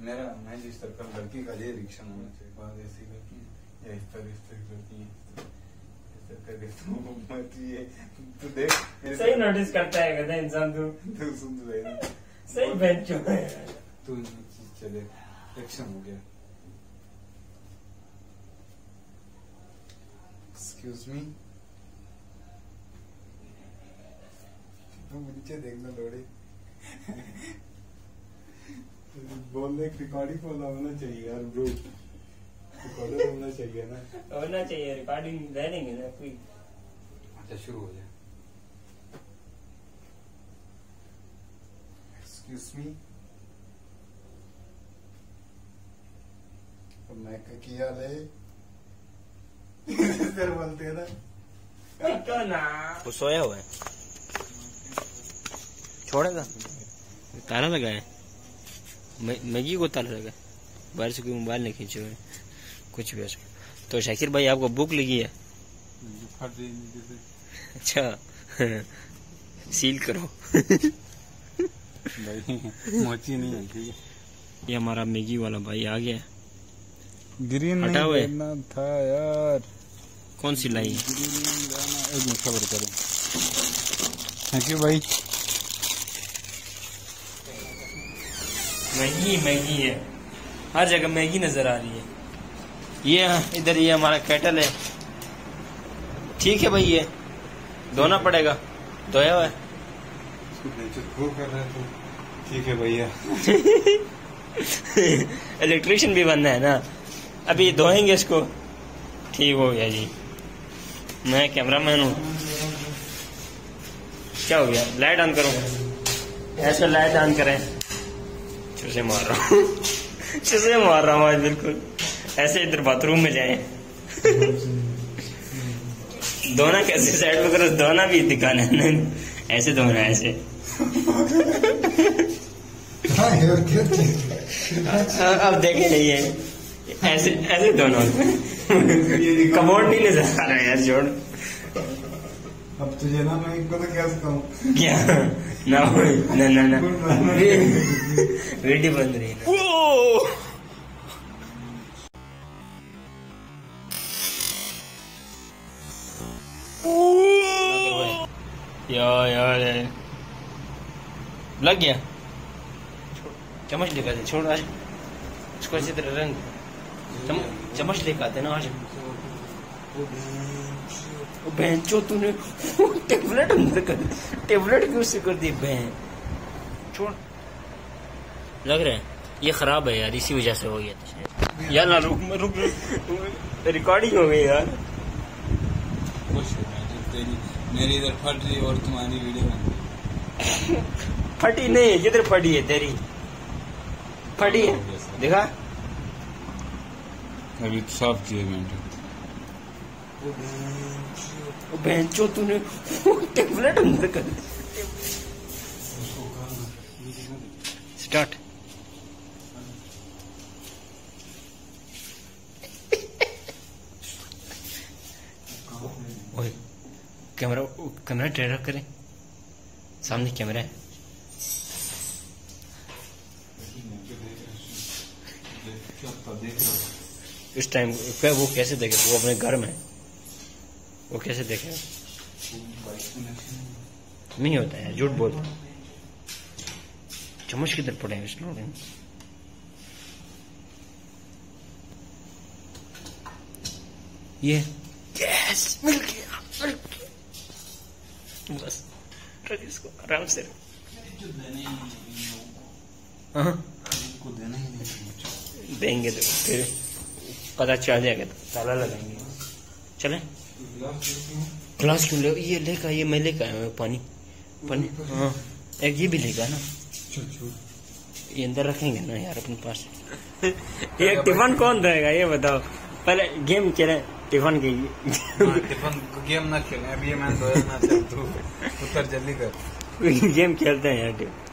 मेरा मैं जिस तरह का लड़की का ये रिएक्शन होना चाहिए, बात ऐसी लड़की या इस तरह लड़की तू देख सही नोटिस करता है कहता इंसान। तू सुन ले सही बेंच क्यों है तू चले रिएक्शन हो गया। एक्सक्यूज मी, नीचे देखना लोड़े बोलने रिकॉर्डिंग होना चाहिए यार ब्रो, रिकॉर्डर होना चाहिए ना, होना चाहिए रिकॉर्डिंग दे देंगे ना कोई। अच्छा शुरू हो जाए। एक्सक्यूज मी, मैं क्या ले सर बोलते हैं ना तो ना वो सोया हुआ है, छोड़ेगा। ताला लगा है, मैगी को ताला लगा, बाहर से कोई मोबाइल नहीं खींचे हुए कुछ भी ऐसा। तो शाकिर भाई आपको भूख लगी है? अच्छा सील करो भाई मोची नहीं है ठीक है। ये हमारा मैगी वाला भाई आ गया। ग्रीन हटा हुए था यार, कौन सी लाई? एक मिनट खबर करें। थैंक यू भाई। मैगी मैगी है, हर जगह मैगी नजर आ रही है। ये इधर ये हमारा केटल है, ठीक है भाई, ये धोना पड़ेगा, धोया हुआ है। कर रहे तो ठीक है भैया। इलेक्ट्रिशियन भी बनना है ना, अभी धोएंगे इसको। ठीक हो गया जी, मैं कैमरामैन हूँ। क्या हो गया? लाइट ऑन करो, ऐसे लाइट ऑन करें। चूसे मार रहा हूँ चूसे मार रहा हूँ आज बिल्कुल ऐसे। इधर बाथरूम में जाए धोना कैसे, साइड में करो, धोना भी दिखाना है, ऐसे धोना है ऐसे। अब देखे ये ऐसे ऐसे धोना कमोड नहीं नजर आ रहा है यार, जोड़। अब तुझे ना मैं इनको तो क्या सिखाऊं? क्या ना ना ना ना वीडियो बंद रही है। यार लग गया, चम्मच लेकर आते, छोड़ आज इसको अच्छी तरह रंग। चम्मच लेकर आते ना आज। बहन चो तूने टेबलेट अंदर कर, टेबलेट क्यों से कर दी बहन? छोड़, लग रहा है ये खराब है यार, इसी वजह से हो गया था यार। ना रुक रुक रिकॉर्डिंग हो गई यार। मेरी इधर फट रही और तुम्हारी वीडियो में फटी नहीं, किधर फटी है तेरी? फटी है, देखा अभी साफ किए मैंने। बहन चो तूने टेबलेट अंदर कर। स्टार्ट। ओए कैमरा कैमरा ट्रेडर करें, सामने कैमरा है। इस टाइम वो कैसे देखे? वो अपने घर में, वो कैसे देखे? नहीं होता है, झूठ बोलता। चम्मच किधर पड़े हैं? ये यस मिल गया, बस रख इसको आराम से। हाँ देंगे तो फिर पता चल जाएगा, तो ताला लगाएंगे। चले ग्लास क्यों ले? ये लेकर, ये मैं लेकर आया हूँ पानी पानी। हाँ एक ये भी लेगा ना, ये अंदर रखेंगे ना यार अपने पास। ये टिफन कौन देगा ये बताओ? पहले गेम खेले टिफन के। टिफन गेम ना खेले अभी, ये मैं तो ना चल, तू उतर जल्दी कर। गेम खेलते हैं यार।